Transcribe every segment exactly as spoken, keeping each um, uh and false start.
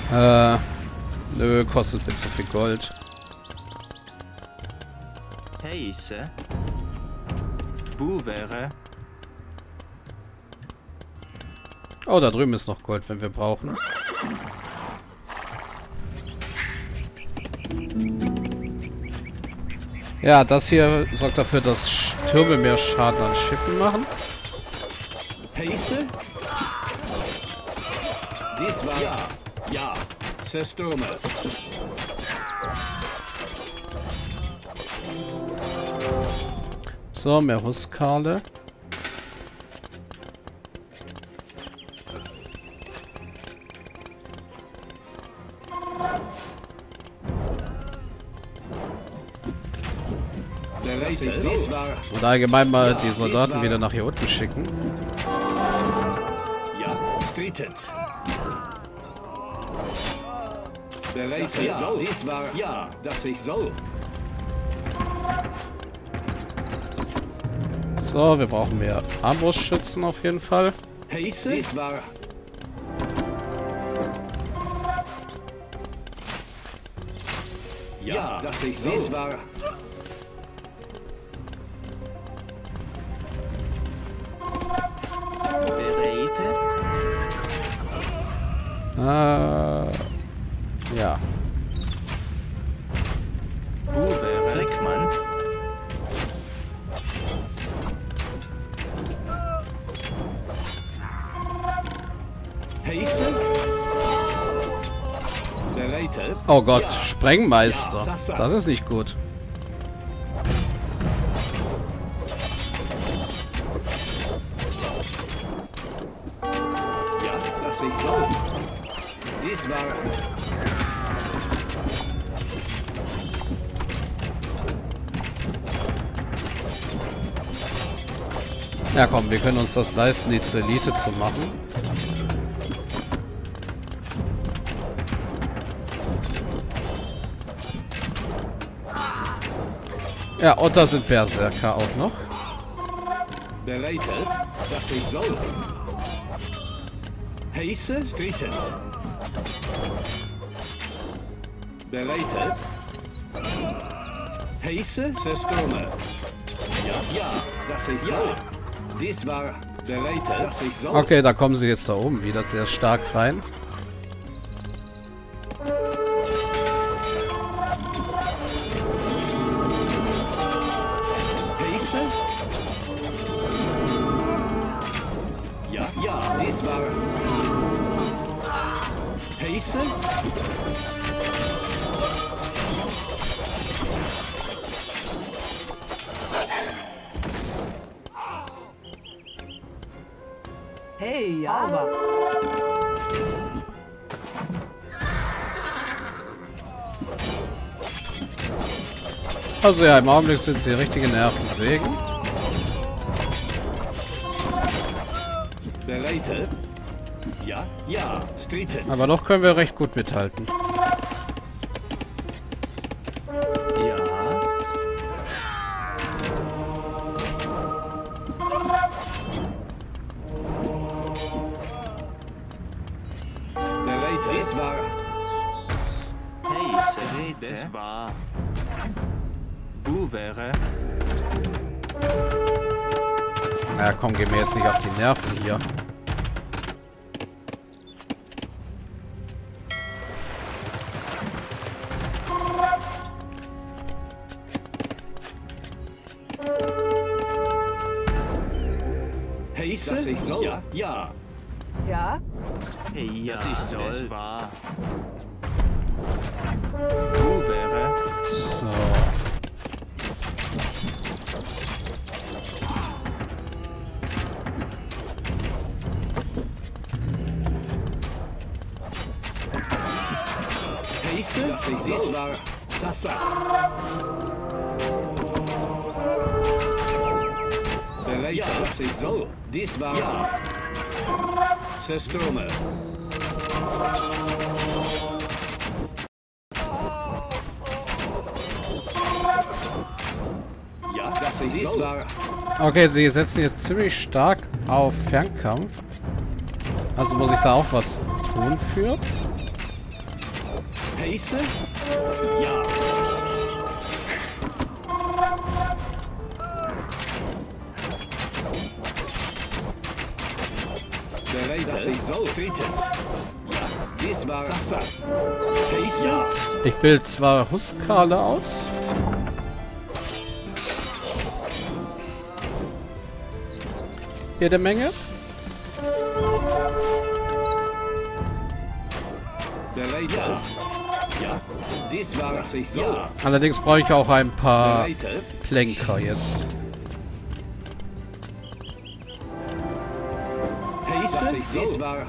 Äh, nö, kostet mir zu viel Gold. Heise. Buvere. Oh, da drüben ist noch Gold, wenn wir brauchen. Ja, das hier sorgt dafür, dass Türme mehr Schaden an Schiffen machen. Heise? Dies war... Ja, ja. Zerstürme. So, mehr Huskale. Und allgemein mal die Soldaten wieder nach hier unten schicken. Ja, streetet. Bereit, ja, dies war... Ja, dass ich soll. So, wir brauchen mehr Armbrustschützen auf jeden Fall. Heise? Dies war... Ja, dass ich soll. Dies war... Äh, ja. Uwe Rickmann. Heise? Bereite? Oh Gott, Ja. Sprengmeister. Ja, Sasa. Das ist nicht gut. Ja, dass ich soll. Dies war... Ja komm, wir können uns das leisten, die zur Elite zu machen. Ja, und da sind Berserker auch noch. Bereite, dass ich soll. Heise, streetet. Bereite. Heise, zerstürme. Ja, ja, dass ich soll. Dies war... Bereite, dass ich soll. Okay, da kommen sie jetzt da oben wieder sehr stark rein. Heise? Ja, ja, dies war... Heise? Hey, aber. Also ja, im Augenblick sind sie richtige Nervensägen. Bereite? Ja, ja, streetet. Aber noch können wir recht gut mithalten. Ja. Bereite? Dies war... Heise. Das war... Buvere. Ja komm, geh mir jetzt nicht auf die Nerven hier. Heise? Dass ich soll? Ja, ja. Ja? Hey, ja, das soll. War. Buvere. So. Heise? Dass ich dies war... Sasa. Bereite, ja, dass ich soll. Dies war... Ja. Zerstürme. Ja, dass ich dies war... Okay, sie setzen jetzt ziemlich stark auf Fernkampf. Also muss ich da auch was tun für. Heiße? Ja. Bereit, dass ich so tretet. Ja, dies war Sasa. Heiße? Ja. Ich bilde zwar Huskarle aus. Jede Menge. Bereit, ja. Ja, dies war dass ich so. Ja. Allerdings brauche ich auch ein paar Bereit. Plänker jetzt. Heiße? Dies war.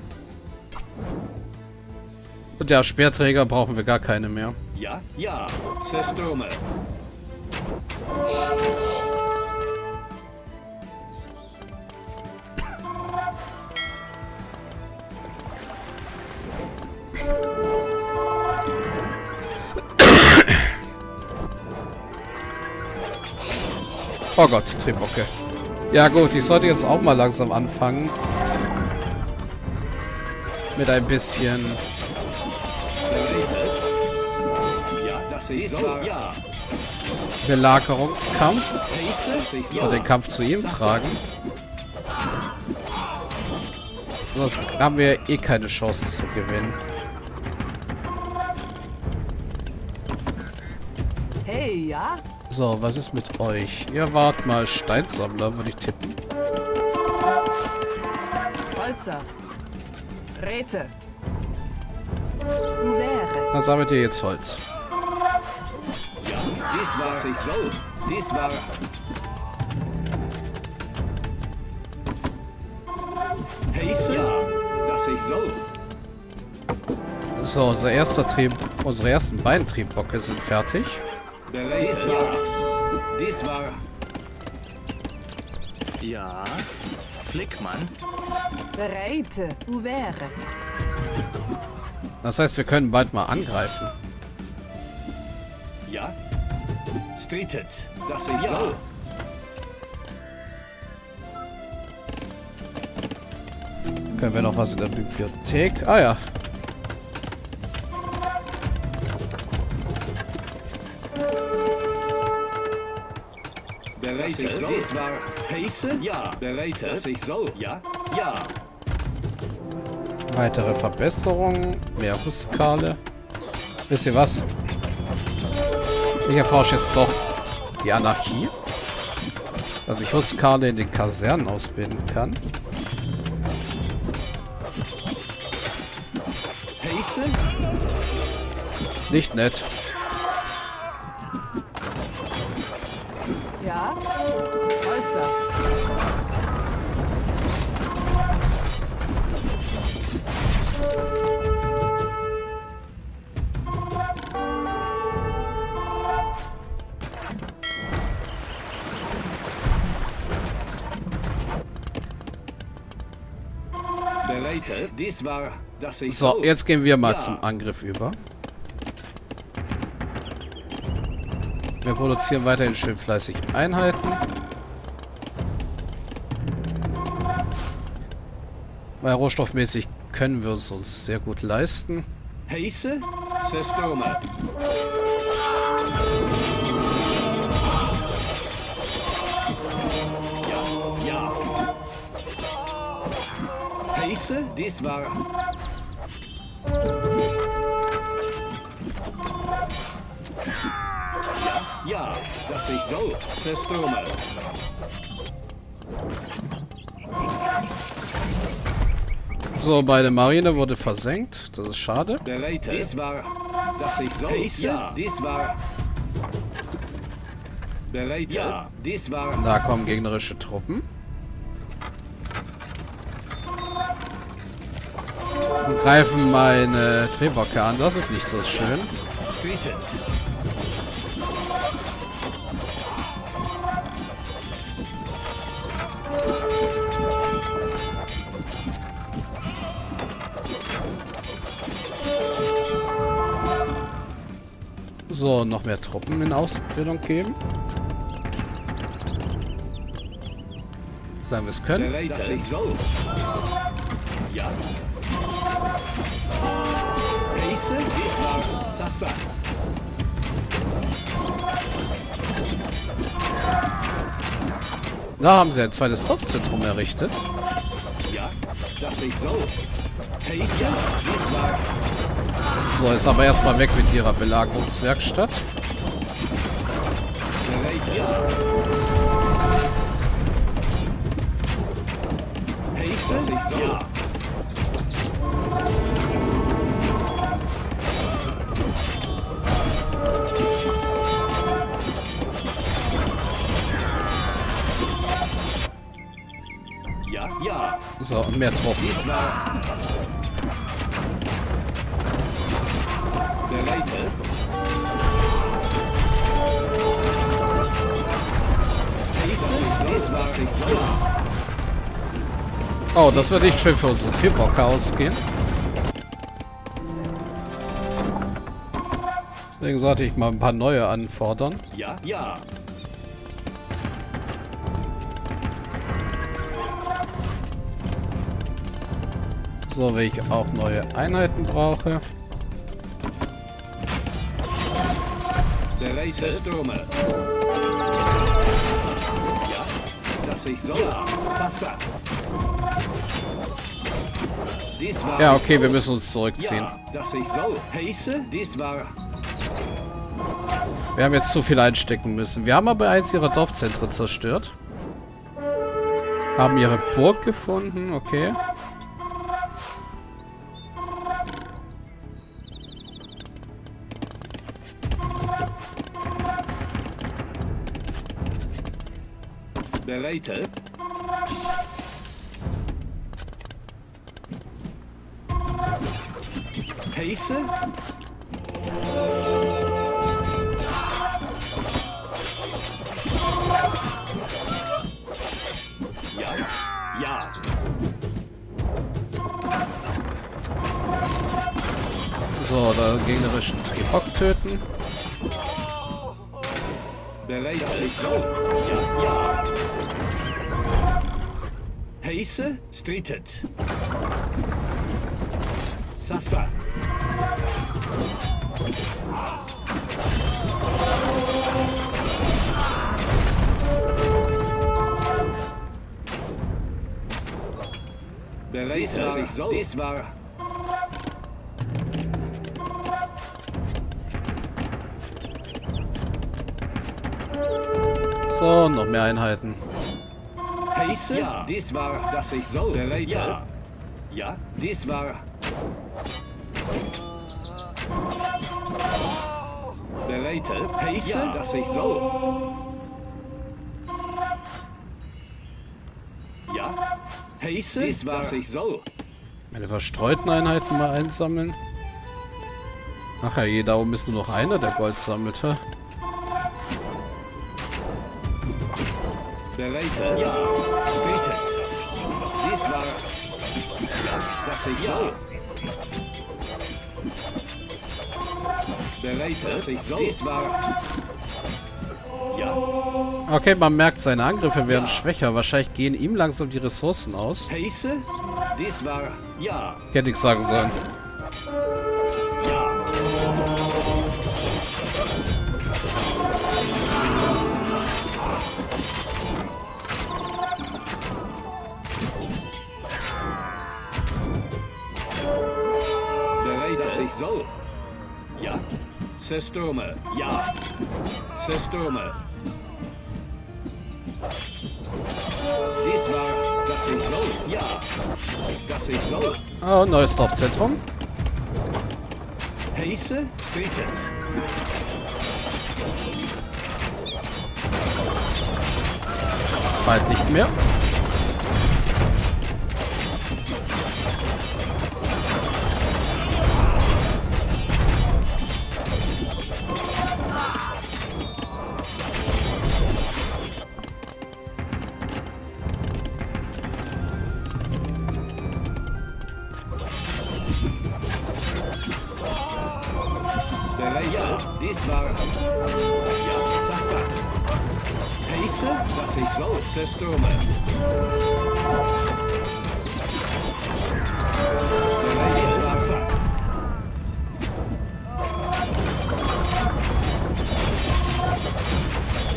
Und ja, Speerträger brauchen wir gar keine mehr. Ja, ja. Zerstrome. Oh Gott, Trebocke. Ja gut, ich sollte jetzt auch mal langsam anfangen. Mit ein bisschen... Ja, das ist so. Ja. Belagerungskampf. Heiße? Und den Kampf zu ihm tragen. Sonst haben wir eh keine Chance zu gewinnen. Hey, ja? So, was ist mit euch? Ihr wart mal Steinsammler, würde ich tippen. Holzer. Räte. Uwere. Da sammelt ihr jetzt Holz. Ja, dies war sich so. Dies war. Heiße? Ja, das ich so. So, unser erster Trieb, unsere ersten beiden Triebbocke sind fertig. Bereit. Dies war. Dies war. Ja. Flickmann. Bereite. Uwere. Das heißt, wir können bald mal angreifen. Ja. Streetet. Das ich ja. So. Können wir noch was in der Bibliothek? Ah ja. Bereit. So. Dies war heiße? Ja. Bereit. Das ich so. Ja. Ja. Weitere Verbesserungen. Mehr Huskarle. Wisst ihr was? Ich erforsche jetzt doch die Anarchie. Dass ich Huskarle in den Kasernen ausbilden kann. Heiße? Nicht nett. Ja? Holzer. Bereit. Dies war das ich So, so. jetzt gehen wir mal Ja. zum Angriff über. Wir produzieren weiterhin schön fleißig Einheiten. Weil rohstoffmäßig können wir uns uns sehr gut leisten. Heiße? Zerstrome. Ja, ja. Heiße? Dies war. Ja, ja. Das ich so. Zerstrome. So, beide Marine wurde versenkt. Das ist schade. Bereit. Dies war. Das ich so. Heiße? Ja. Dies war. Bereit. Ja. Dies war. Da kommen gegnerische Truppen. Und greifen meine Trebocke an. Das ist nicht so schön. Streetet. So, noch mehr Truppen in Ausbildung geben. Solange wir es können. Bereit. Das ich so. Ja. Heiße? Dies war. Sasa. Da haben sie ein zweites Dorfzentrum errichtet. Ja, das ist so. Hey, ja, dies war So, ist aber erstmal weg mit ihrer Belagerungswerkstatt. bereit, ja. Hey, das ist so. Ja. Ja, ja. So, mehr Truppen. Dies war bereit. Dies war sich so. Oh, das wird nicht schön für unsere Triebrocker ausgehen. Deswegen sollte ich mal ein paar neue anfordern. Ja, ja. So, wenn ich auch neue Einheiten brauche. Bereite Ströme. Ja, das ich so. Ja, Sasa. Dies war Ja, okay, wir müssen uns zurückziehen. ja, das ich so. Heiße, dies war Wir haben jetzt zu viel einstecken müssen. Wir haben aber eins ihrer Dorfzentren zerstört. Haben ihre Burg gefunden, okay. bereite. Heiße. Ja, ja. So, da gegnerischen Tribok töten. Bereite so. Ja, ja. Heiße, streetet. Sasa. Bereite sich so. Dies war So, noch mehr Einheiten. heiße. Ja, dies war, dass ich so. Bereite. Ja, ja, dies war. Bereite. Heiße, ja, dass ich so. Ja, heiße, dies war, dass ich so. Meine verstreuten Einheiten mal einsammeln. Ach ja, je, da oben ist nur noch einer, der Gold sammelt, hä? Bereite. Ja, streetet. Dies war. Ja, dass ich so. Bereite, dass ich so. Dies war. Ja. Okay, man merkt, seine Angriffe werden schwächer. Wahrscheinlich gehen ihm langsam die Ressourcen aus. Heiße, dies war. Ja. Hätte ich sagen sollen. Ja. Bereit, dass ich so. Ja. Systeme. Ja. Systeme. Dies war, dass ich so. Ja. Dass ich so. Oh, neues Dorfzentrum. Heiße, streetet. Bald nicht mehr. Bereit, ja, dies war. Ja, Sasa. Heiße, dass ich so. Systeme. Bereit, dies war.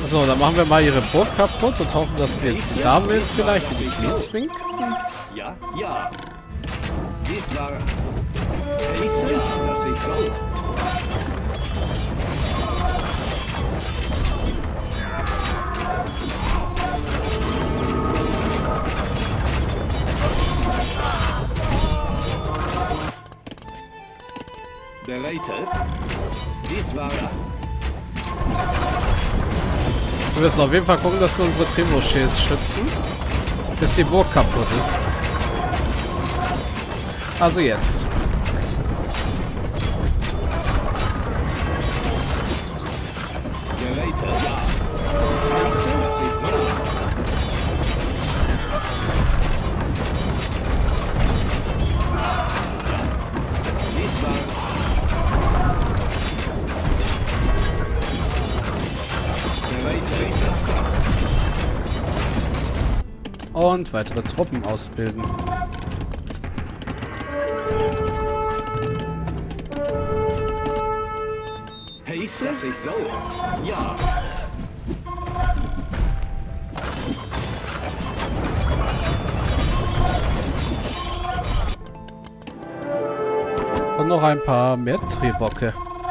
So, dann machen wir mal ihre Burg kaputt und hoffen, dass wir sie damit vielleicht in die Knie zwingen. Ja, ja. Dies war... Haste? Ja, dass ich soll. Bereitet. Dies war... Wir müssen auf jeden Fall gucken, dass wir unsere Trebuchets schützen, bis die Burg kaputt ist. Also jetzt. Bereitet, ja. Haste, dass ich soll. Dies war... Und weitere Truppen ausbilden. Haste, dass ich soll. Ja. Und noch ein paar mehr Trebocke.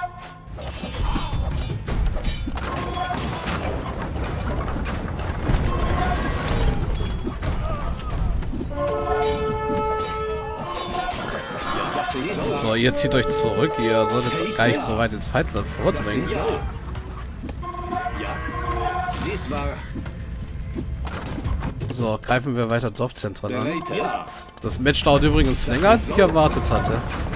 So, ihr zieht euch zurück. Ihr solltet gar nicht so weit ins Feindland vordringen. Ja. Ja. Dies war... So, greifen wir weiter Dorfzentren an. Bereitet, ja. Das Match dauert übrigens länger, als ich erwartet hatte.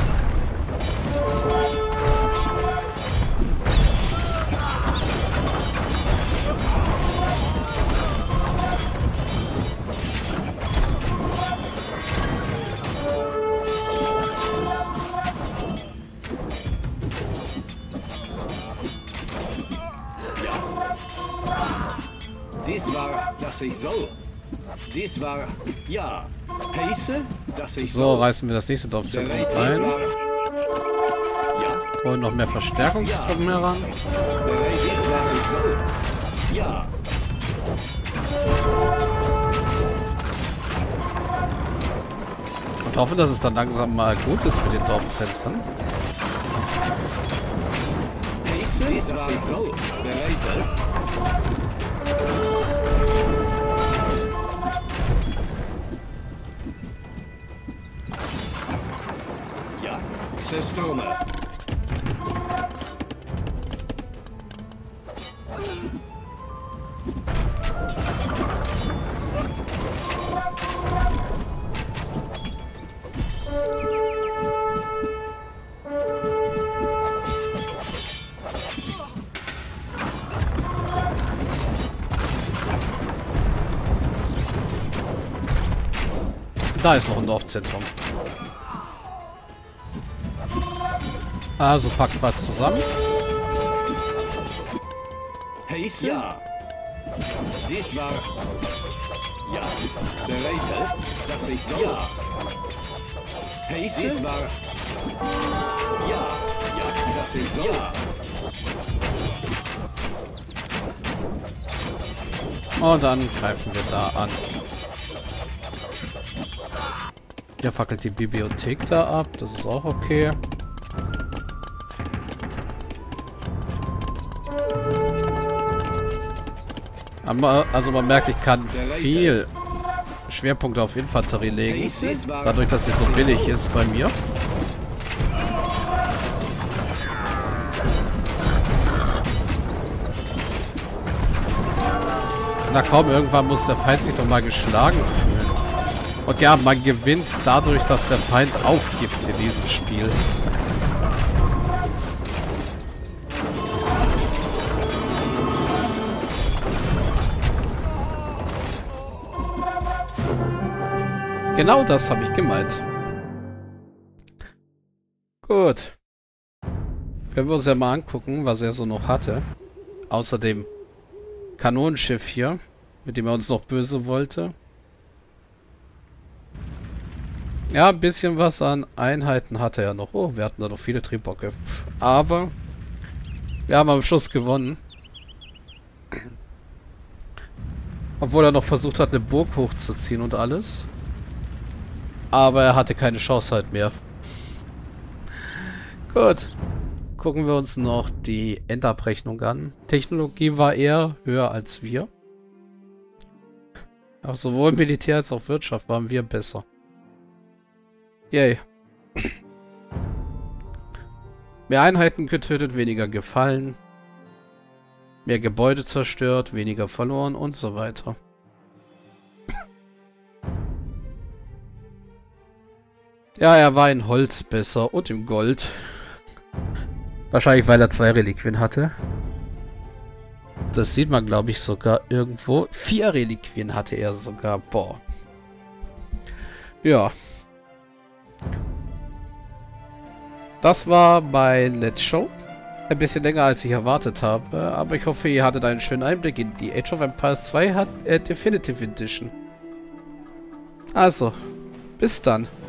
Dies war, dass ich soll. Dies war, ja. Haste, dass ich So, soll. reißen wir das nächste Dorfzentrum Bereitet, ein. dies war... Ja. Holen noch mehr Verstärkungstruppen heran. Bereit, dies, was ich soll. Ja. Und hoffe, dass es dann langsam mal gut ist mit den Dorfzentren. Haste, dies, was ich soll. Bereitet. Ja. Zerstörme. Da ist noch ein Dorfzentrum. Also packt mal zusammen. Haste? Ja. Dies war... Ja. Bereitet, dass ich soll. Ja. Haste? Dies war... Ja. Ja, dass ich soll. Ja. Und dann greifen wir da an. Der fackelt die Bibliothek da ab. Das ist auch okay. Aber, also man merkt, ich kann viel Schwerpunkte auf Infanterie legen. Dadurch, dass sie so billig ist bei mir. Na komm, irgendwann muss der Feind sich doch mal geschlagen fühlen. Und ja, man gewinnt dadurch, dass der Feind aufgibt in diesem Spiel. Genau das habe ich gemeint. Gut. Können wir uns ja mal angucken, was er so noch hatte. Außer dem Kanonenschiff hier, mit dem er uns noch böse wollte. Ja, ein bisschen was an Einheiten hatte er noch. Oh, wir hatten da noch viele Triebocke. Aber wir haben am Schluss gewonnen. Obwohl er noch versucht hat, eine Burg hochzuziehen und alles. Aber er hatte keine Chance halt mehr. Gut. Gucken wir uns noch die Endabrechnung an. Technologie war eher höher als wir. Aber sowohl Militär als auch Wirtschaft waren wir besser. Yay. Mehr Einheiten getötet, weniger gefallen. Mehr Gebäude zerstört, weniger verloren und so weiter. Ja, er war in Holz besser und im Gold. Wahrscheinlich, weil er zwei Reliquien hatte. Das sieht man, glaube ich, sogar irgendwo. Vier Reliquien hatte er sogar. Boah. Ja. Das war mein Let's Show. Ein bisschen länger, als ich erwartet habe. Aber ich hoffe, ihr hattet einen schönen Einblick in die Age of Empires zwei hat, äh, Definitive Edition. Also, bis dann.